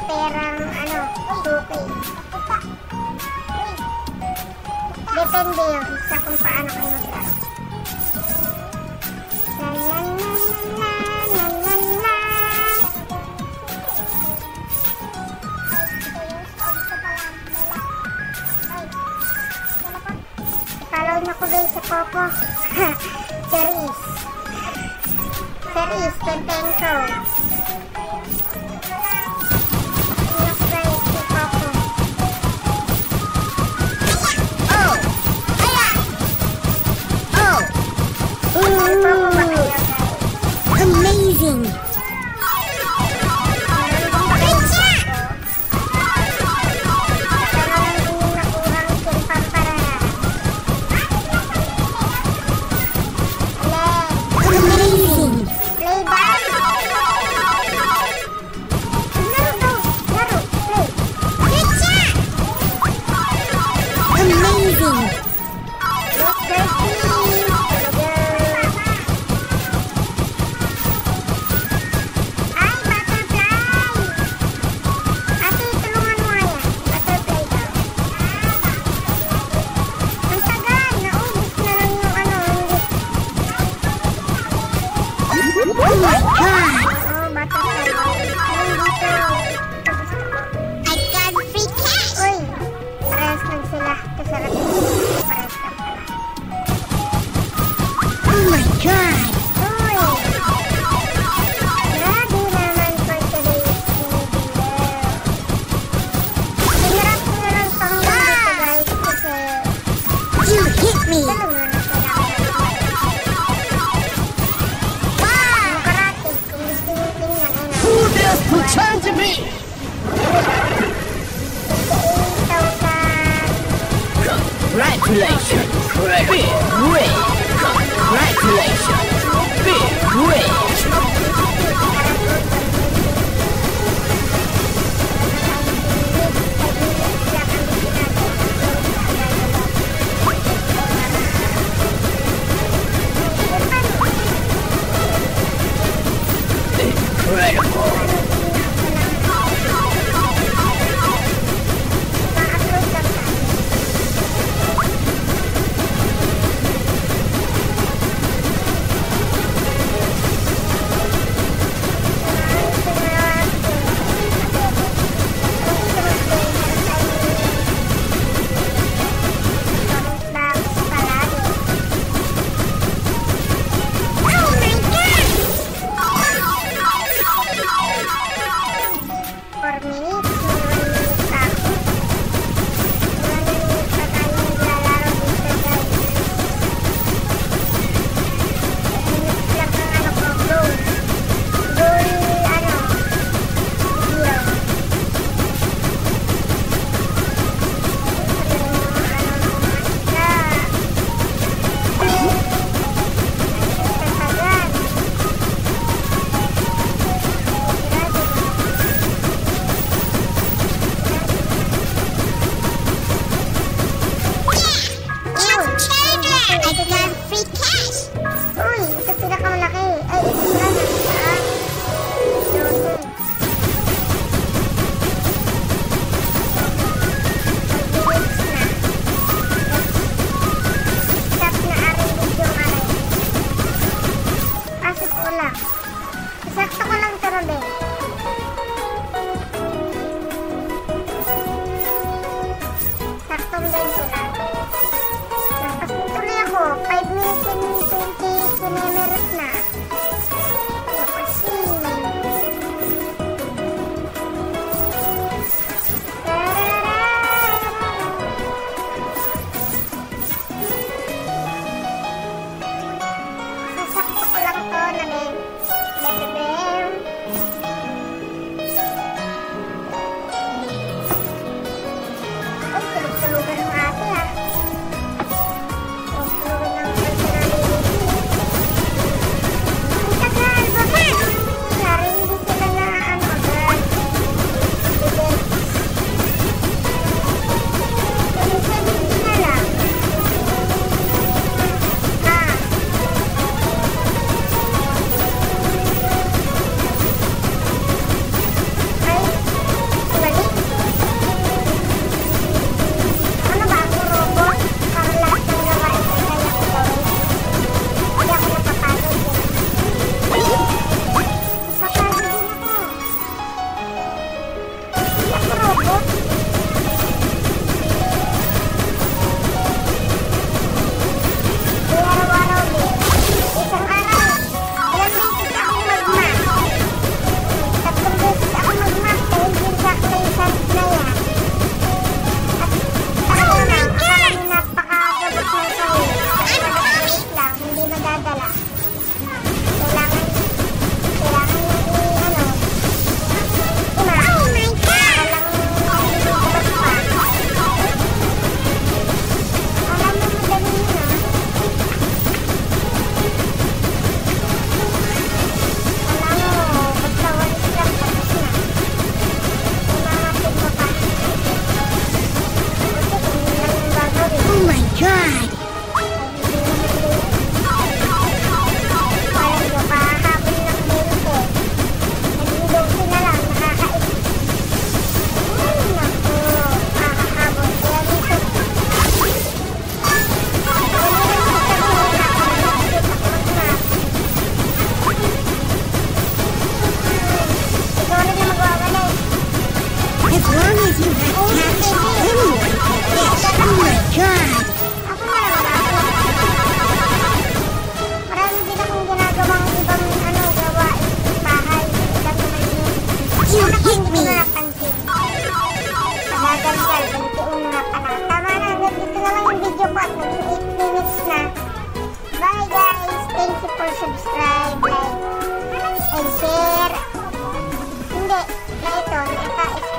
perang ano, suki. Depende yun sa kung paano kayo maglaro. Follow niyo ko guys sa Popo. Series Pentenko. Amazing! Oh my god! I got free cash! Uy! Parehas lang sila. Kasarap yun. Parehas lang pala. Oh my god! Uy! Grabe naman for today's video. Pinarap nyo lang pang guys kasi You hit me! ganun nga na kailangan. Wow! Karate. Kung gusto nyo tingnan, ayun Who dares pretend to me? 58,000. Congratulations, big win. Congratulations, big win. Incredible. abot. Di araw-araw din. Isang araw, ilang beses akong mag-map. 3 beses ako mag-map dahil din sa calculations na yan. At ako lang, akala ni napakagabot ng sahil. Pagkakabit lang, hindi madadala. Kailangan Oh my god! As long as you have cash, anyone can fish. Oh my god! Ako na naman ako. Marami din akong ginagawang ibang gawain sa bahay. Ilang naman yun. You hit me! Napansin. Pagagal-gal, gantiun na pala. Tama na, dito na lang yung video ko at naging 8 minutes na. Bye guys! Thank you for subscribe, like, and share. Hindi, na ito, naka-explain.